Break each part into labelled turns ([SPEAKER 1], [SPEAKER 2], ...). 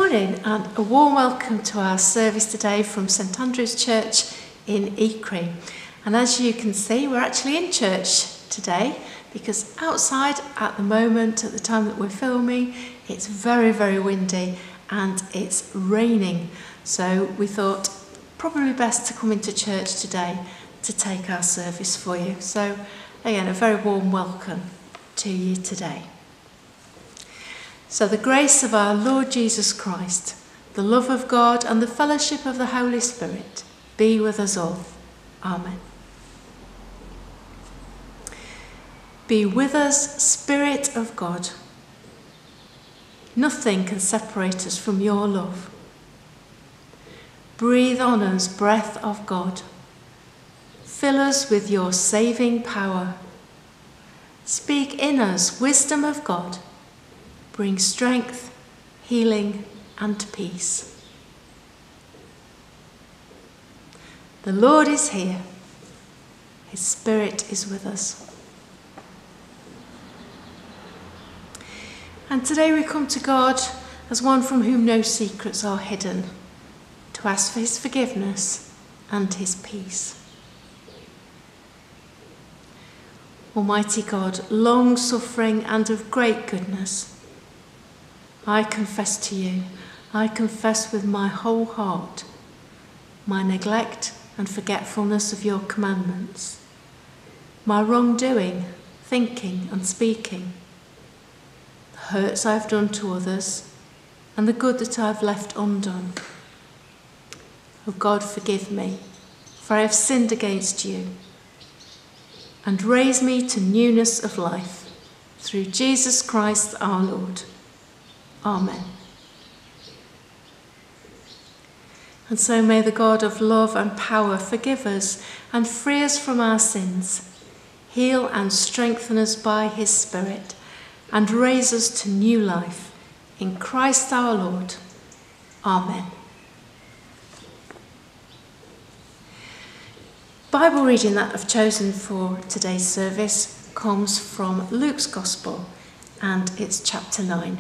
[SPEAKER 1] morning and a warm welcome to our service today from St Andrew's Church in Ypres. And as you can see, we're actually in church today because outside at the moment, at the time that we're filming, it's very, very windy and it's raining. So we thought probably best to come into church today to take our service for you. So again, a very warm welcome to you today. So the grace of our Lord Jesus Christ, the love of God and the fellowship of the Holy Spirit be with us all. Amen. Be with us, Spirit of God. Nothing can separate us from your love. Breathe on us, breath of God. Fill us with your saving power. Speak in us, wisdom of God. Bring strength, healing, and peace. The Lord is here. His Spirit is with us. And today we come to God as one from whom no secrets are hidden, to ask for his forgiveness and his peace. Almighty God, long-suffering and of great goodness, I confess to you, I confess with my whole heart, my neglect and forgetfulness of your commandments, my wrongdoing, thinking and speaking, the hurts I've done to others, and the good that I've left undone. O God, forgive me, for I have sinned against you, and raise me to newness of life, through Jesus Christ our Lord. Amen. And so may the God of love and power forgive us and free us from our sins, heal and strengthen us by his Spirit, and raise us to new life in Christ our Lord. Amen. Bible reading that I've chosen for today's service comes from Luke's Gospel, and it's chapter 9.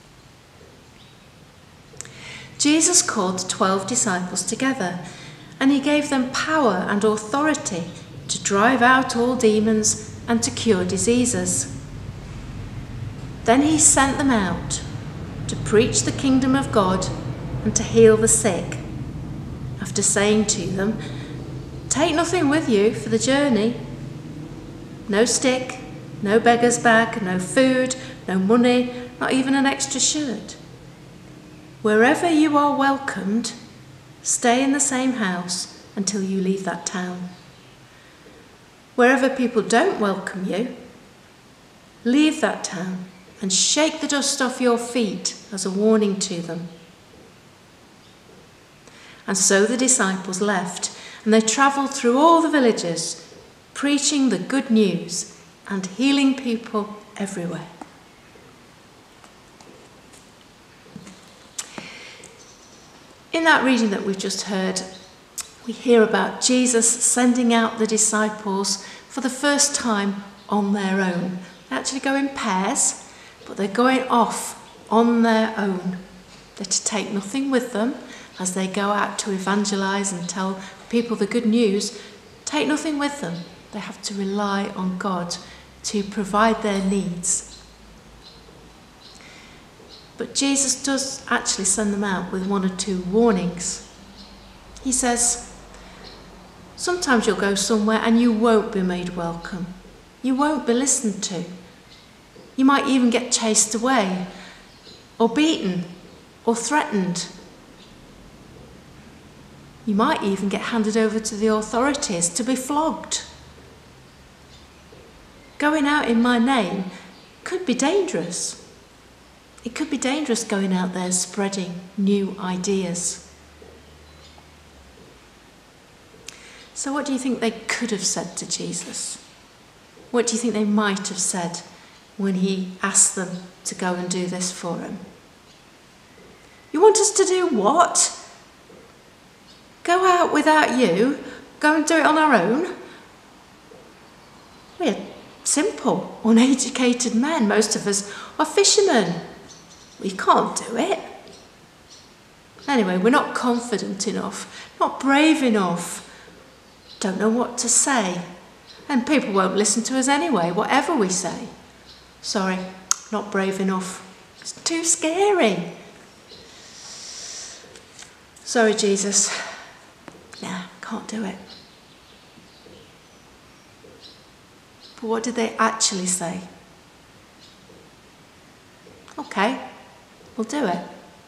[SPEAKER 1] Jesus called 12 disciples together, and he gave them power and authority to drive out all demons and to cure diseases. Then he sent them out to preach the kingdom of God and to heal the sick, after saying to them, "Take nothing with you for the journey. No stick, no beggar's bag, no food, no money, not even an extra shirt. Wherever you are welcomed, stay in the same house until you leave that town. Wherever people don't welcome you, leave that town and shake the dust off your feet as a warning to them." And so the disciples left, and they travelled through all the villages, preaching the good news and healing people everywhere. In that reading that we've just heard, we hear about Jesus sending out the disciples for the first time on their own. They actually go in pairs, but they're going off on their own. They're to take nothing with them as they go out to evangelise and tell people the good news. Take nothing with them. They have to rely on God to provide their needs. But Jesus does actually send them out with one or two warnings. He says, sometimes you'll go somewhere and you won't be made welcome. You won't be listened to. You might even get chased away, or beaten, or threatened. You might even get handed over to the authorities to be flogged. Going out in my name could be dangerous. It could be dangerous going out there spreading new ideas. So what do you think they could have said to Jesus? What do you think they might have said when he asked them to go and do this for him? You want us to do what? Go out without you? Go and do it on our own? We're simple, uneducated men. Most of us are fishermen. We can't do it. Anyway, we're not confident enough, not brave enough, don't know what to say. And people won't listen to us anyway, whatever we say. Sorry, not brave enough. It's too scary. Sorry, Jesus. Nah, can't do it. But what did they actually say? Okay, we'll do it.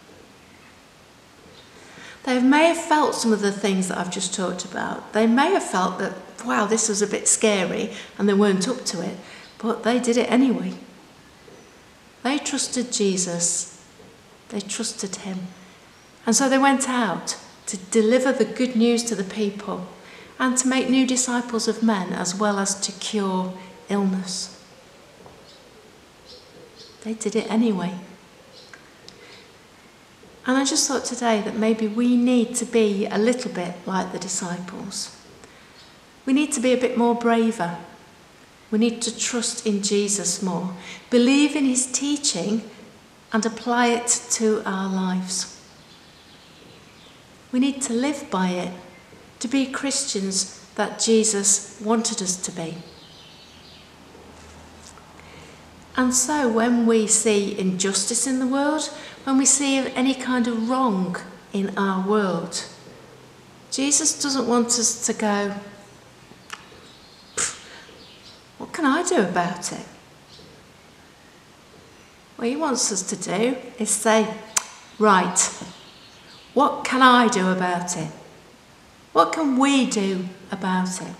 [SPEAKER 1] They may have felt some of the things that I've just talked about. They may have felt that, wow, this was a bit scary, and they weren't up to it, but they did it anyway. They trusted Jesus. They trusted him. And so they went out to deliver the good news to the people and to make new disciples of men, as well as to cure illness. They did it anyway. And I just thought today that maybe we need to be a little bit like the disciples. We need to be a bit more braver. We need to trust in Jesus more, believe in his teaching and apply it to our lives. We need to live by it, to be Christians that Jesus wanted us to be. And so when we see injustice in the world, when we see any kind of wrong in our world, Jesus doesn't want us to go, what can I do about it? What he wants us to do is say, right, what can I do about it? What can we do about it?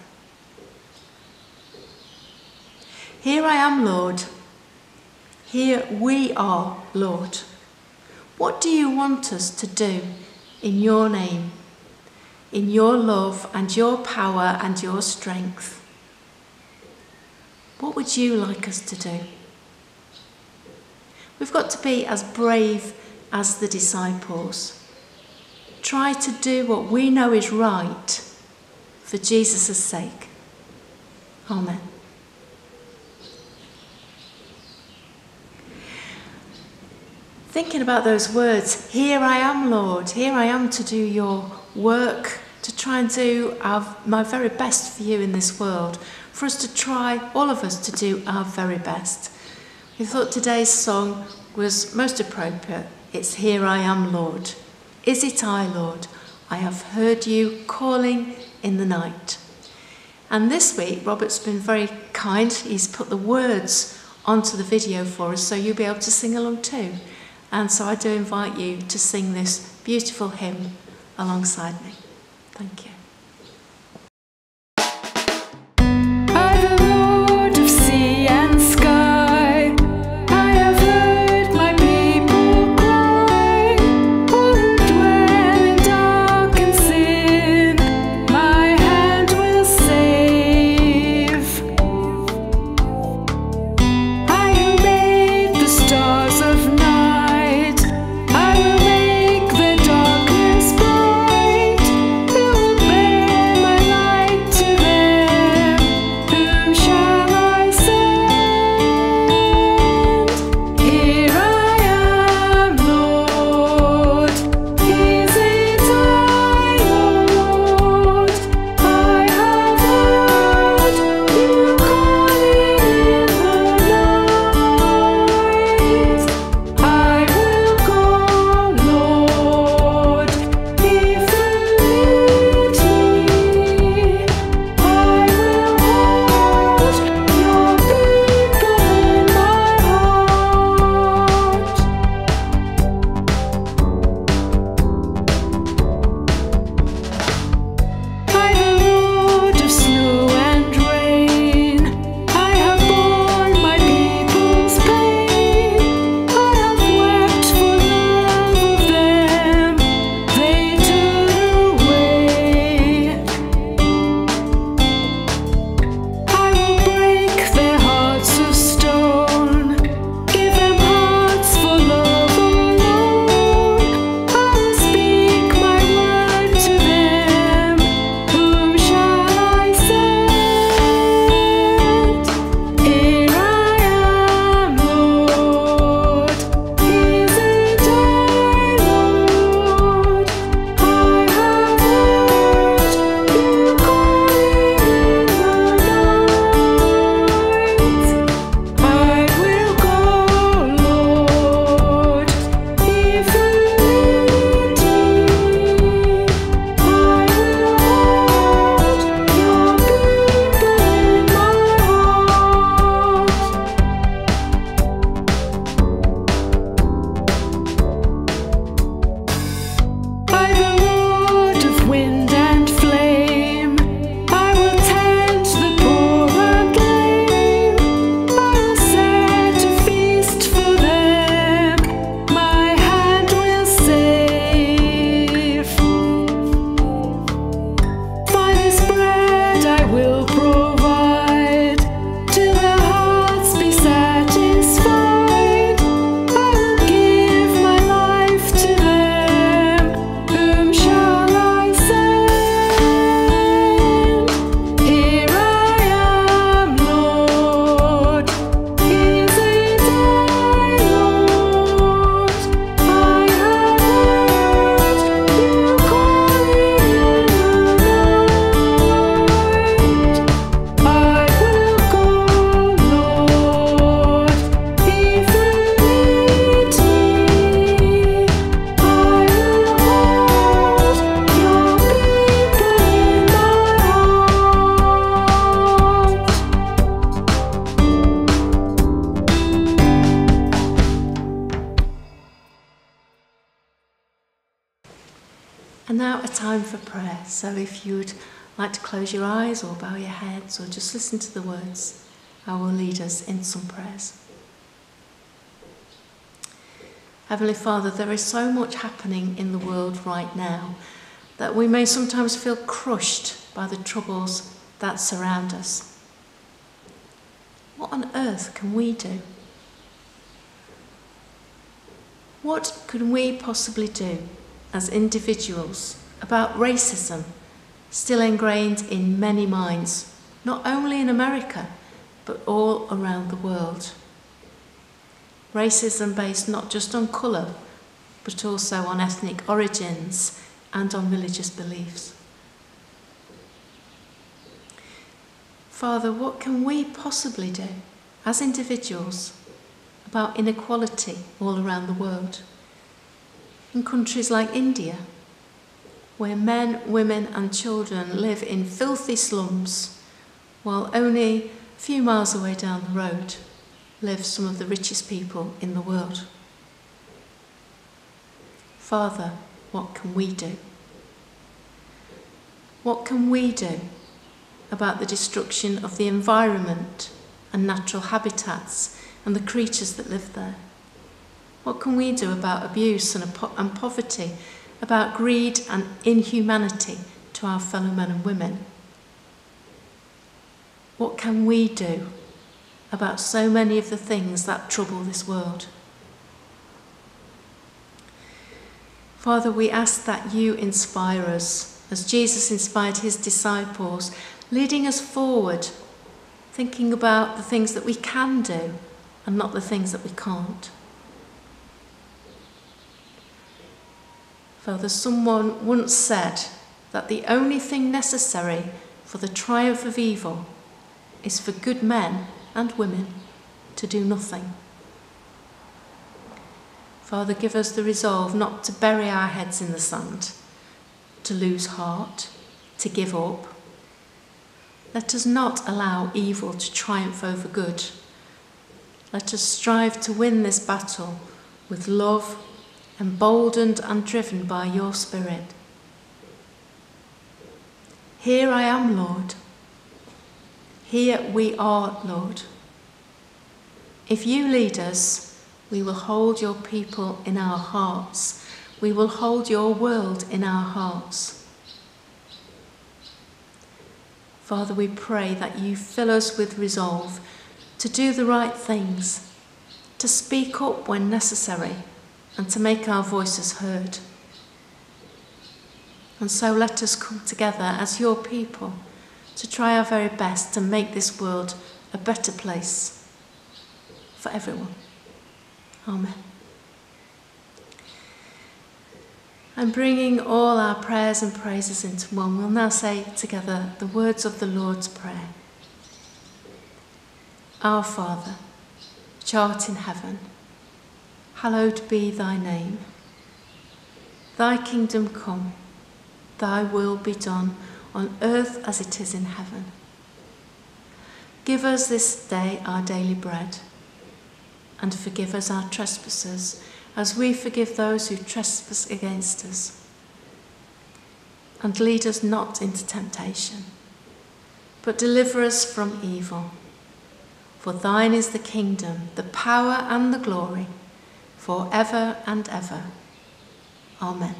[SPEAKER 1] Here I am, Lord. Here we are, Lord. What do you want us to do in your name, in your love and your power and your strength? What would you like us to do? We've got to be as brave as the disciples. Try to do what we know is right for Jesus' sake. Amen. Thinking about those words, here I am, Lord, here I am to do your work, to try and do my very best for you in this world, for us to try, all of us, to do our very best. We thought today's song was most appropriate. It's Here I Am, Lord. Is it I, Lord? I have heard you calling in the night. And this week, Robert's been very kind. He's put the words onto the video for us, so you'll be able to sing along too. And so I do invite you to sing this beautiful hymn alongside me. Thank you.
[SPEAKER 2] I will make the darkness bright.
[SPEAKER 1] And now a time for prayer. So if you'd like to close your eyes or bow your heads or just listen to the words, I will lead us in some prayers. Heavenly Father, there is so much happening in the world right now that we may sometimes feel crushed by the troubles that surround us. What on earth can we do? What can we possibly do as individuals about racism still ingrained in many minds, not only in America, but all around the world? Racism based not just on colour, but also on ethnic origins and on religious beliefs. Father, what can we possibly do as individuals about inequality all around the world? In countries like India, where men, women and children live in filthy slums, while only a few miles away down the road live some of the richest people in the world. Father, what can we do? What can we do about the destruction of the environment and natural habitats and the creatures that live there? What can we do about abuse and poverty, about greed and inhumanity to our fellow men and women? What can we do about so many of the things that trouble this world? Father, we ask that you inspire us, as Jesus inspired his disciples, leading us forward, thinking about the things that we can do and not the things that we can't. Father, someone once said that the only thing necessary for the triumph of evil is for good men and women to do nothing. Father, give us the resolve not to bury our heads in the sand, to lose heart, to give up. Let us not allow evil to triumph over good. Let us strive to win this battle with love, emboldened and driven by your Spirit. Here I am, Lord. Here we are, Lord. If you lead us, we will hold your people in our hearts. We will hold your world in our hearts. Father, we pray that you fill us with resolve to do the right things, to speak up when necessary, and to make our voices heard. And so let us come together as your people to try our very best to make this world a better place for everyone. Amen. And bringing all our prayers and praises into one, we'll now say together the words of the Lord's Prayer. Our Father, which art in heaven, hallowed be thy name. Thy kingdom come, thy will be done on earth as it is in heaven. Give us this day our daily bread, and forgive us our trespasses, as we forgive those who trespass against us. And lead us not into temptation, but deliver us from evil. For thine is the kingdom, the power and the glory, for ever and ever. Amen.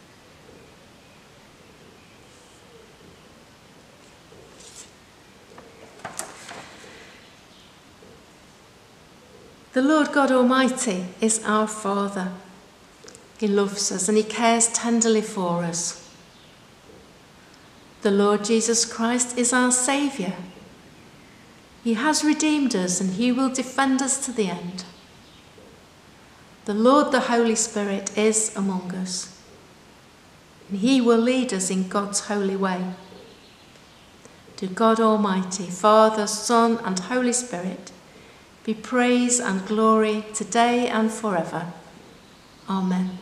[SPEAKER 1] The Lord God Almighty is our Father. He loves us and he cares tenderly for us. The Lord Jesus Christ is our Saviour. He has redeemed us and he will defend us to the end. The Lord, the Holy Spirit, is among us, and he will lead us in God's holy way. To God Almighty, Father, Son, and Holy Spirit, be praise and glory today and forever. Amen.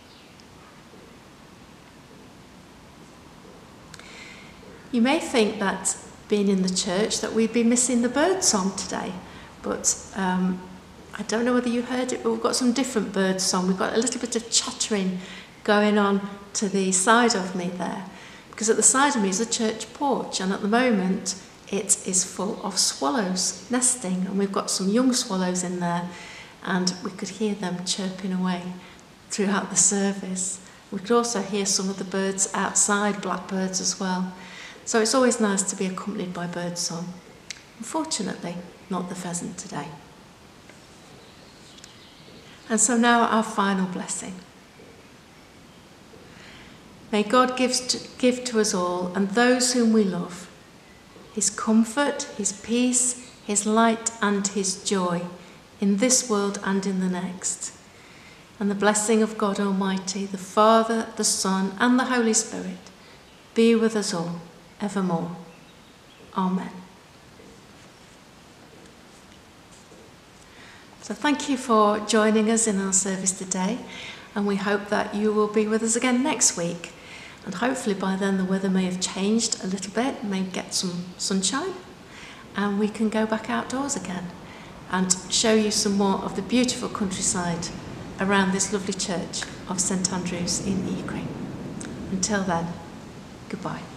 [SPEAKER 1] You may think that being in the church that we'd be missing the bird song today, but I don't know whether you heard it, but we've got some different bird song. We've got a little bit of chattering going on to the side of me there, because at the side of me is a church porch, and at the moment it is full of swallows nesting, and we've got some young swallows in there, and we could hear them chirping away throughout the service. We could also hear some of the birds outside, blackbirds as well. So it's always nice to be accompanied by birdsong. Unfortunately, not the pheasant today. And so now our final blessing. May God give to us all and those whom we love his comfort, his peace, his light and his joy in this world and in the next. And the blessing of God Almighty, the Father, the Son and the Holy Spirit be with us all evermore. Amen. So thank you for joining us in our service today, and we hope that you will be with us again next week. And hopefully by then the weather may have changed a little bit, may get some sunshine, and we can go back outdoors again and show you some more of the beautiful countryside around this lovely church of St Andrews in Ypres. Until then, goodbye.